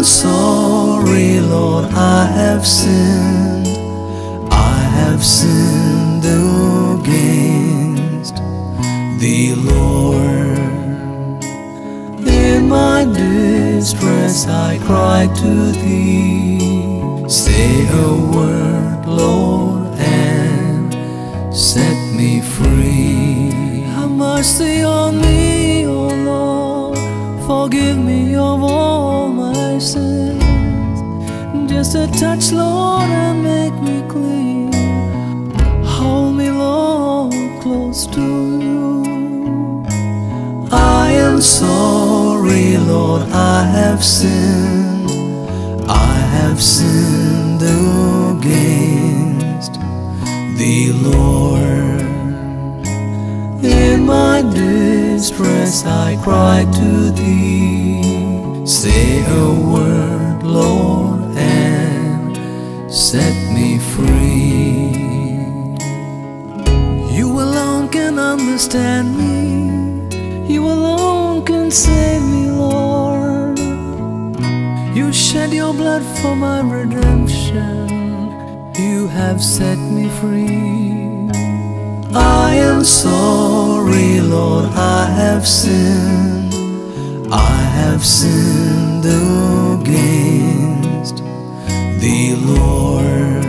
sorry, Lord, I have sinned. I have sinned against Thee, Lord. In my distress I cry to Thee. Say a word, Lord, and set me free. Have mercy on me, O Lord. Forgive me of all my sins. Just a touch, Lord, and make me clean. Hold me, Lord, close to You. I am sorry, Lord, I have sinned. I have sinned against Thee, Lord. In my distress I cry to Thee. Say a word, Lord, and set me free. You alone can understand me. You alone can save me, Lord. You shed Your blood for my redemption. You have set me free. I am sorry, Lord, I have sinned. I have sinned against Thee, Lord.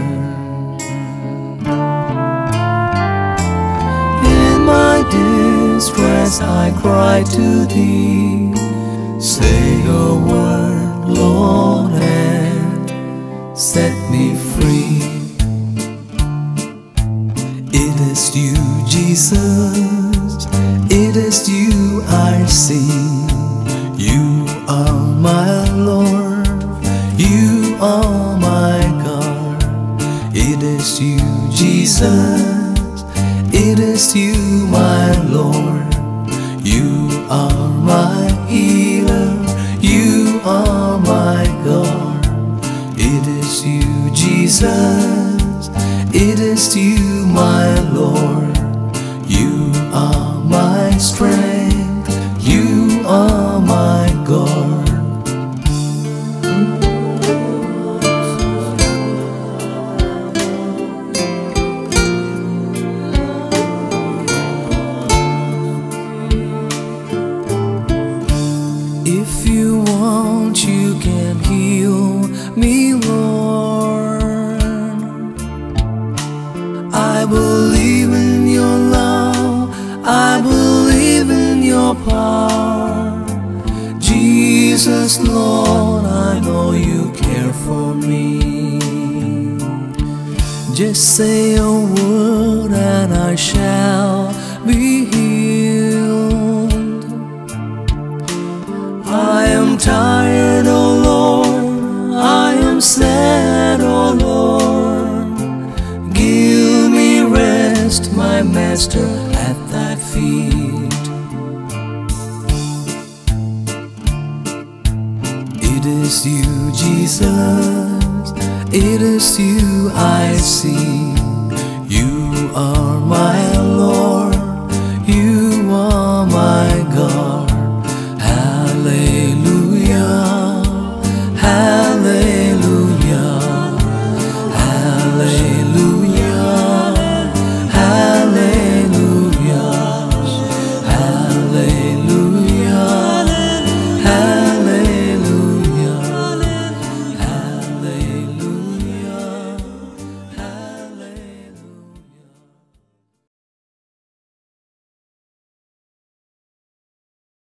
In my distress I cry to Thee. Say a word, Lord, and set me free. It is You, Jesus, it is You I see. You are my Lord, You are my God. It is You, Jesus, it is You, my Lord. You are my healer, You are my God. It is You, Jesus, it is You, my Lord. You are my strength, You are my God. If You want, You can heal me, Lord. I believe in Your love, I believe in Your power. Jesus, Lord, I know You care for me. Just say a word and I shall be healed. I am tired, oh Lord, I am sad, oh Lord. Give me rest, my Master, at Thy feet. It is You, Jesus, it is You I see. You are my Lord.